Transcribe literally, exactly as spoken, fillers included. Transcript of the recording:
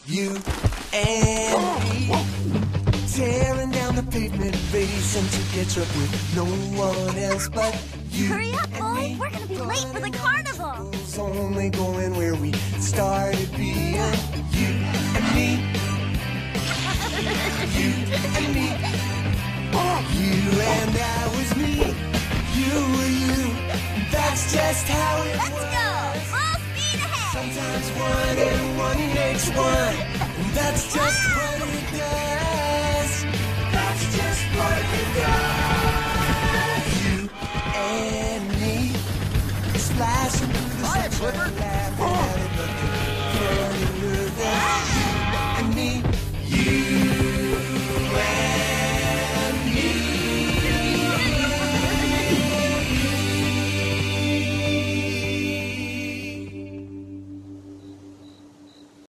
You and me, tearing down the pavement, racing to catch up with no one else but you. Hurry up, boy! We're gonna be late for the carnival! It's only going where we started being. You and me. You and me. You and I was me. You were you. That's just how it Let's was. go! Full speed ahead! Sometimes one and one makes one. And that's just what it does. That's just what it does. You and me, splashing through the Hiya, sunshine, Clifford. laughing.